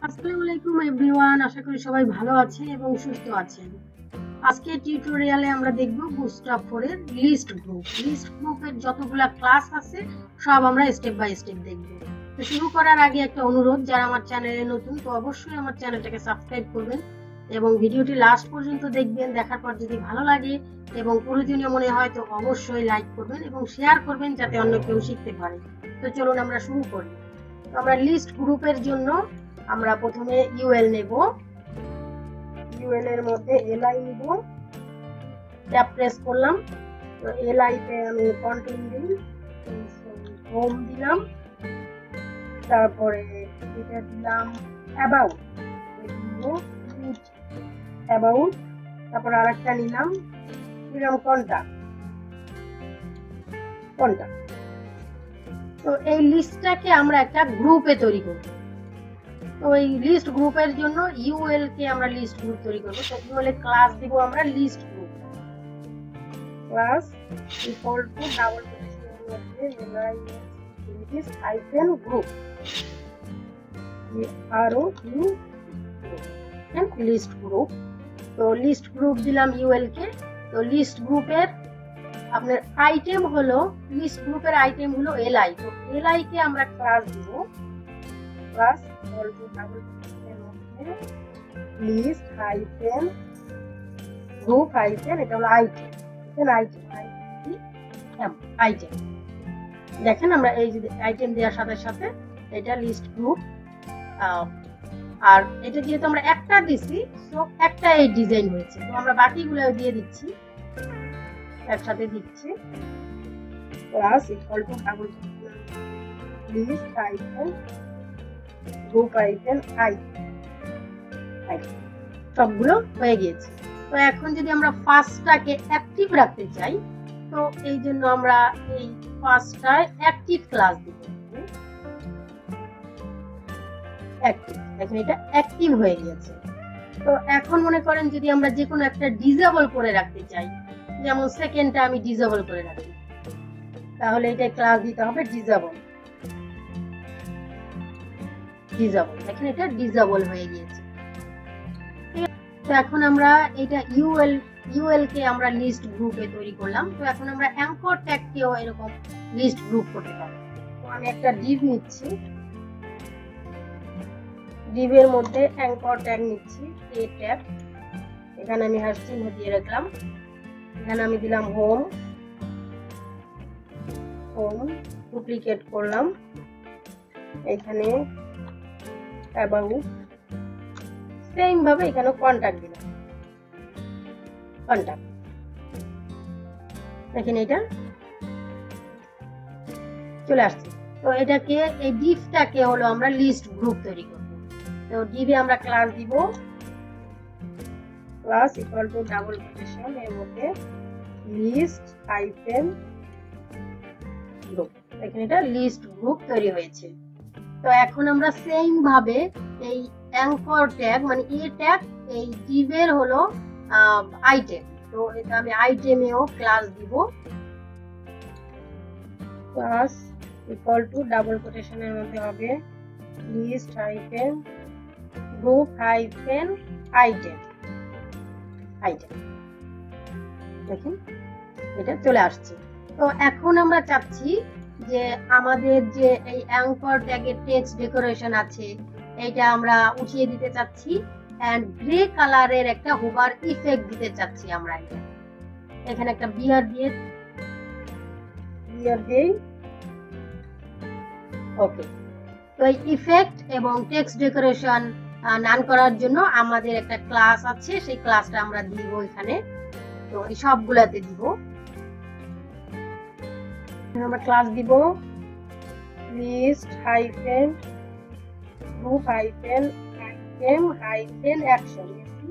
আসসালামু আলাইকুম এভরিওয়ান, আশা করি সবাই ভালো আছেন এবং সুস্থ আছেন। আজকে টিউটোরিয়ালে আমরা দেখব বুটস্ট্র্যাপ 4 এর লিস্ট গ্রুপের যতগুলা ক্লাস আছে সব আমরা স্টেপ বাই স্টেপ দেখব। তো শুরু করার আগে একটা অনুরোধ, যারা আমার চ্যানেলে নতুন তো অবশ্যই আমার চ্যানেলটাকে সাবস্ক্রাইব করবেন এবং ভিডিওটি লাস্ট পর্যন্ত দেখবেন। দেখার পর যদি ভালো লাগে এবং প্রয়োজনীয় মনে হয় তো অবশ্যই লাইক করবেন এবং শেয়ার করবেন যাতে অন্য কেউ শিখতে পারে। তো চলুন আমরা শুরু করি। তো আমরা লিস্ট গ্রুপের জন্য আমরা প্রথমে ইউএল নেব। ইউএল এর মধ্যে এলআই নিব, ট্যাব প্রেস করলাম। তো এলআই তে আমি কন্টেন্ট দিই, হোম দিলাম, তারপরে এটা দিলাম অ্যাবাউট, অ্যাবাউট, তারপর আরেকটা নিলাম, দিলাম কন্টাক্ট। তো এই লিস্টটাকে আমরা একটা গ্রুপে তৈরি করব। তো এই লিস্ট গ্রুপের জন্য ইউএল কে আমরা লিস্ট গ্রুপ তৈরি করব। তো ইউএল এর ক্লাস দিব আমরা list group, class equal to double কোটেশনের মধ্যে লিস্ট হাইফেন গ্রুপ, আরও ইউ লিস্ট গ্রুপ। তো লিস্ট গ্রুপ দিলাম ইউএল কে। তো লিস্ট গ্রুপের আপনার আইটেম হলো, লিস্ট গ্রুপের আইটেম হলো এলআই। তো এলআই কে আমরা ক্লাস দিব, ক্লাস ইকুয়াল টু ডাবল কোটেশনের মধ্যে লিস্ট হাইফেন গ্রুপ হাইফেন, এটা হলো আইটেম, আইটেম। দেখেন আমরা এই যে আইটেম দেওয়ার সাথে সাথে এটা লিস্ট গ্রুপ, আর এটা যেহেতু আমরা একটা দিছি তো একটা এই ডিজাইন হয়েছে। তো আমরা বাকিগুলো দিয়ে দিচ্ছি, একসাথে দিচ্ছি, class equal to double list hyphen group hyphen item, সবগুলো হয়ে গিয়েছে। তো এখন যদি আমরা ফার্স্টটাকে অ্যাক্টিভ রাখতে চাই তো এই জন্য আমরা এই ফার্স্টটায় অ্যাক্টিভ ক্লাস দিব, অ্যাক্টিভ। দেখেন এটা অ্যাক্টিভ হয়ে গিয়েছে। তো এখন মনে করেন যদি আমরা যে কোনো একটা ডিসেবল করে রাখতে চাই, যেমন সেকেন্ডটা আমি ডিসেবল করে রাখি, তাহলে এটা ক্লাস দিতে হবে ডিসেবল। দেখেন এটা ডিসেবল হয়ে গিয়েছে। তো এখন আমরা এটা ইউএল কে আমরা লিস্ট গ্রুপে তৈরি করলাম। তো এখন আমরা অ্যাঙ্কর ট্যাগ কেও এরকম লিস্ট গ্রুপ করতে পারি। তো আমি একটা ডিভ নিচ্ছি, ডিভের মধ্যে অ্যাঙ্কর ট্যাগ নিচ্ছি, এ ট্যাগ, এখানে আমি হ্যাশ চিহ্ন দিয়ে রাখলাম, এখানে আমি দিলাম হোম, ডুপ্লিকেট করলাম, এখানে অ্যাবাউট, সেম ভাবে এখানে কন্টাক্ট দিলাম, কন্টাক্ট। দেখেন এটা চলে আসছে। তো এটাকে এই ডিভটাকে হলো আমরা লিস্ট গ্রুপ তৈরি করব। তো ডিভে আমরা ক্লাস দিব, class equal to double quotation এর মধ্যে লিস্ট হাইফেন গ্রুপ। দেখেন এটা লিস্ট গ্রুপ তৈরি হয়েছে। তো এখন আমরা সেম ভাবে এই অ্যাঙ্কর ট্যাগ মানে এ ট্যাগ, এই ডিভের হলো আইটেম, তো এটা আমি আইটেমেও ক্লাস দিব, ক্লাস ইকুয়াল টু ডাবল কোটেশনের মধ্যে হবে list hyphen group hyphen item. দেখেন এটা চলে আসছে। তো এখন আমরা চাচ্ছি যে আমাদের যে এই অ্যাঙ্কর ট্যাগের টেক্সট ডেকোরেশন আছে এইটা আমরা উঠিয়ে দিতে চাচ্ছি, এন্ড গ্রে কালারের একটা হোভার ইফেক্ট দিতে চাচ্ছি আমরা। এখানে একটা বিয়ার দেই, ওকে। তো এই ইফেক্ট এবং টেক্সট ডেকোরেশন নান করার জন্য আমাদের একটা ক্লাস আছে, সেই ক্লাসটা আমরা দিব এখানে। তো এই সবগুলাতে দিব, আমরা ক্লাস দিব list hyphen group hyphen item hyphen action,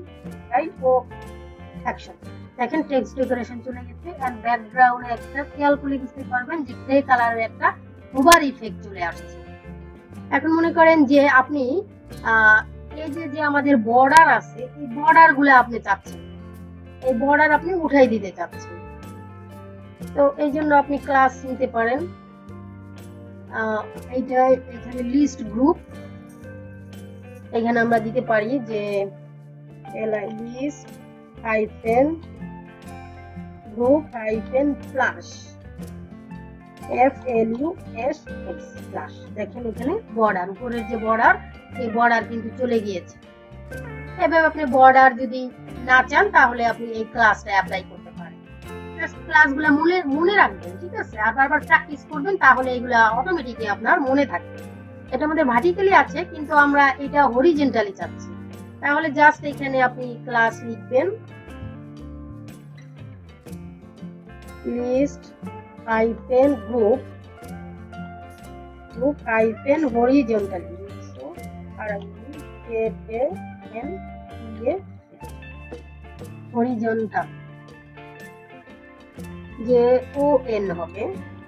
action. দেখেন টেক্সট ডেকোরেশন চলে গেছে, আর ব্যাকগ্রাউন্ডে একটা খেয়াল করে বুঝতে পারবেন যে গ্রে কালারের একটা হোভার ইফেক্ট চলে আসছে। এখন মনে করেন যে আপনি এই যে আমাদের বর্ডার আছে, এই বর্ডার গুলো আপনি চাচ্ছেন, এই বর্ডার আপনি উঠাই দিতে চাচ্ছেন। তো এই জন্য আপনি ক্লাস নিতে পারেন, এইটা এখানে লিস্ট গ্রুপ, এখানে আমরা দিতে পারি যে list hyphen group hyphen plus FLUSH plus. দেখেন এখানে বর্ডার, উপরের যে বর্ডার, এই বর্ডার কিন্তু চলে গিয়েছে। এভাবে আপনি বর্ডার যদি না চান তাহলে আপনি এই ক্লাসটা অ্যাপ্লাই করতে পারেন। ক্লাসগুলো মনে রাখবেন, ঠিক আছে, আর বারবার প্র্যাকটিস করবেন, তাহলে এগুলা অটোমেটিকলি আপনার মনে থাকবে। এটা আমাদের ভার্টিক্যালি আছে, কিন্তু আমরা এটা হরিজন্টালি চাচ্ছি। তাহলে জাস্ট এখানে আপনি ক্লাস লিখবেন list hyphen group hyphen horizontally, horizontal, যে ON হবে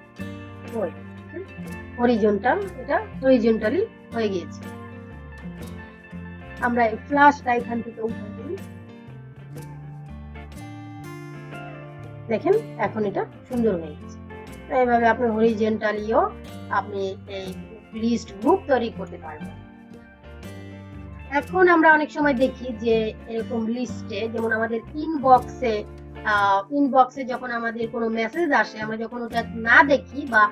হরিজন্টাল, এটা হরিজন্টালি হয়ে গিয়েছে। আমরা এই ফ্ল্যাশটা এখান থেকে উঠে দিই, দেখেন এখন এটা সুন্দর হয়ে গেছে। তো এইভাবে আপনি হরিজন্টালিও আপনি এই লিস্ট গ্রুপ তৈরি করতে পারবেন। এখন আমরা অনেক সময় দেখি যে এরকম লিস্টে, যেমন আমাদের ইনবক্সে যখন আমাদের কোনো মেসেজ আসে, আমরা যখন ওটা না দেখি বা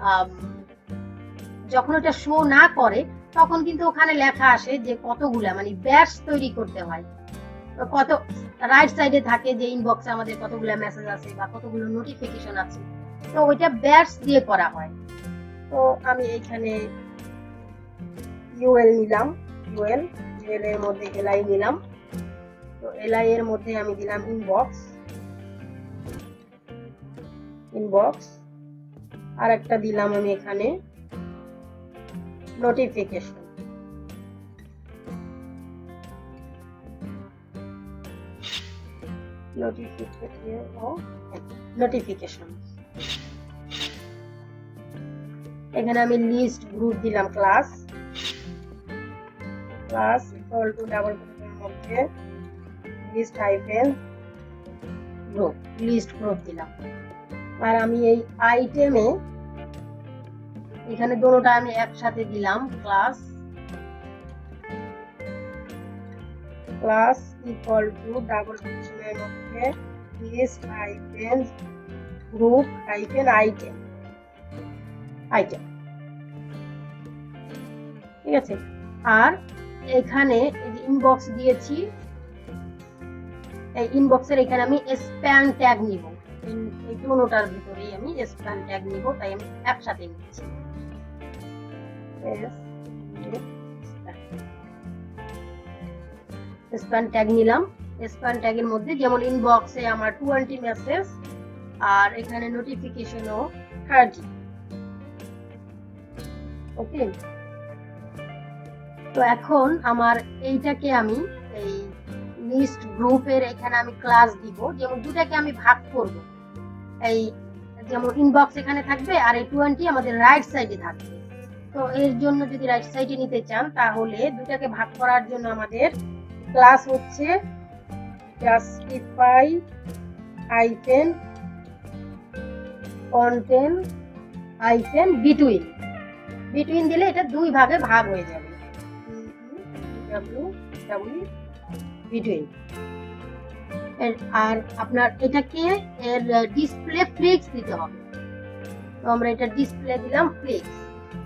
যখন ওটা শো না করে, তখন কিন্তু ওখানে লেখা আসে যে কতগুলা মানে ব্যাচ তৈরি করতে হয়, কত রাইট সাইডে থাকে যে ইনবক্সে আমাদের কতগুলা মেসেজ আছে বা কতগুলো নোটিফিকেশন আছে, তো ওইটা ব্যাচ দিয়ে করা হয়। তো আমি এখানে UL নিলাম, UL এর মধ্যে LI নিলাম, তো LI এর মধ্যে আমি দিলাম ইনবক্স, আর একটা দিলাম আমি এখানে নোটিফিকেশন। এখানে আমি লিস্ট গ্রুপ দিলাম ক্লাস ইকুয়াল টু ডাবল কোটের মধ্যে list hyphen group, list group দিলাম। আর আমি এই আইটেমে এখানে দুটোটা আমি একসাথে দিলাম ক্লাস ইকুয়াল টু ডাবল কোটের মধ্যে list hyphen group hyphen item, ঠিক আছে। আর এখানে ইনবক্স দিয়েছি, এই ইনবক্সের এখানে আমি স্প্যান ট্যাগ নিব, এই দুটোটার ভিতরেই আমি স্প্যান ট্যাগ নিব, তাই আমি একসাথে নিচ্ছি। স্প্যান ট্যাগ নিলাম, স্প্যান ট্যাগের মধ্যে যেমন ইনবক্সে আমার 20 মেসেজ আর এখানে নোটিফিকেশনও 30। ওকে, তো এখন আমার এইটাকে আমি এই লিস্ট গ্রুপের এখানে আমি ক্লাস দিব, যেমন দুটাকে আমি ভাগ করব। এই যেমন ইনবক্স এখানে থাকবে আর এই 20 আমাদের রাইট সাইডে থাকবে। তো এর জন্য যদি রাইট সাইডে নিতে চান, তাহলে দুটাকে ভাগ করার জন্য আমাদের ক্লাস হচ্ছে justify hyphen content hyphen between দিলে এটা দুই ভাগে ভাগ হয়ে যাবে, বিটুইন। আর আপনার এটাকে এর ডিসপ্লে ফ্লিক্স দিতে হবে, তো আমরা এটা ডিসপ্লে দিলাম ফ্লিক্স,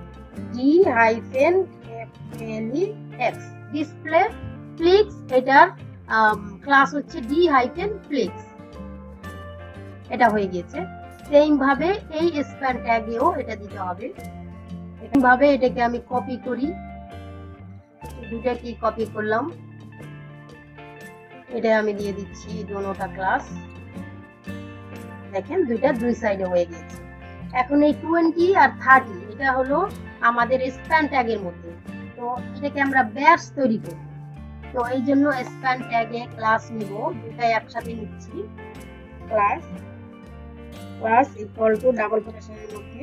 D-FLEX ডিসপ্লে ফ্লিক্স। এটার ক্লাস হচ্ছে D-FLEX, এটা হয়ে গেছে। সেম ভাবে এই স্প্যান ট্যাগেও এটা দিতে হবে। এরকম ভাবে এটাকে আমি কপি করি, দুটাকে কপি করলাম, এটা আমি দিয়ে দিচ্ছি দুটোটা ক্লাস। দেখেন দুইটা দুই সাইডে হয়ে গেছে। এখন এই 20 আর 30 এটা হলো আমাদের স্প্যান ট্যাগের মধ্যে, তো এটাকে আমরা ব্যাচ তৈরি করব। তো এই জন্য স্প্যান ট্যাগে ক্লাস নিব, দুটাই একসাথে নিচ্ছি, ক্লাস ইকুয়াল টু ডাবল কোটেশনের মধ্যে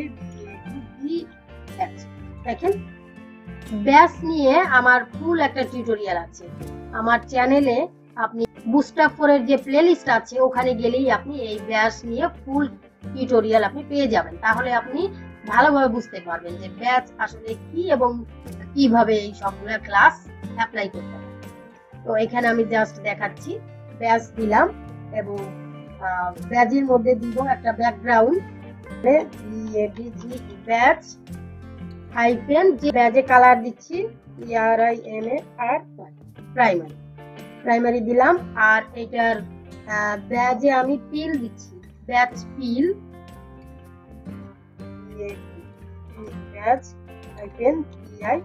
দেখেন ব্যাচ নিয়ে আমার ফুল একটা টিউটোরিয়াল আছে আমার চ্যানেলে। আপনি বুস্টআপ 4 এর যে প্লেলিস্ট আছে ওখানে গেলেই আপনি এই ব্যাচ নিয়ে ফুল টিউটোরিয়াল আপনি পেয়ে যাবেন। তাহলে আপনি ভালোভাবে বুঝতে পারবেন যে ব্যাচ আসলে কি এবং কিভাবে এই সবগুলা ক্লাস অ্যাপ্লাই করতে হবে। তো এখানে আমি জাস্ট দেখাচ্ছি, ব্যাচ দিলাম এবং ব্যাচের মধ্যে দিব একটা ব্যাকগ্রাউন্ড, ব্যাচ হাইফেন যে ব্যাচে কালার দিচ্ছি PRIMAR প্রাইমারি দিলাম। আর এটার ব্যাচে আমি পিল দিচ্ছি, badge pill badge hyphen PI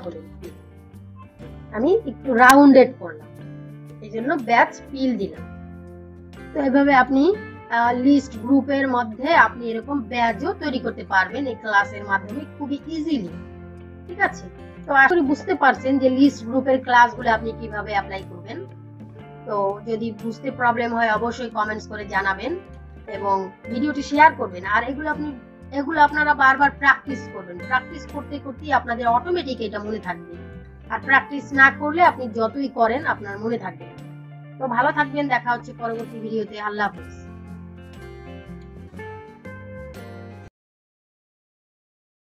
আমি একটু রাউন্ডেড করলাম, এই জন্য ব্যাচ পিল দিলাম। তো এভাবে আপনি লিস্ট গ্রুপের মধ্যে আপনি এরকম ব্যাচও তৈরি করতে পারবেন এই ক্লাসের মাধ্যমে খুবই ইজিলি। ঠিক আছে, তো আসলে বুঝতে পারছেন যে লিস্ট গ্রুপের ক্লাসগুলো আপনি কিভাবে অ্যাপ্লাই করবেন। তো যদি বুঝতে প্রবলেম হয় অবশ্যই কমেন্টস করে জানাবেন এবং ভিডিওটি শেয়ার করবেন। আর এগুলো আপনারা বারবার প্র্যাকটিস করবেন, প্র্যাকটিস করতে করতেই আপনাদের অটোমেটিক এটা মনে থাকবে। আর প্র্যাকটিস না করলে আপনি যতই করেন আপনার মনে থাকবে। তো ভালো থাকবেন, দেখা হচ্ছে পরবর্তী ভিডিওতে। আল্লাহ হাফেজ।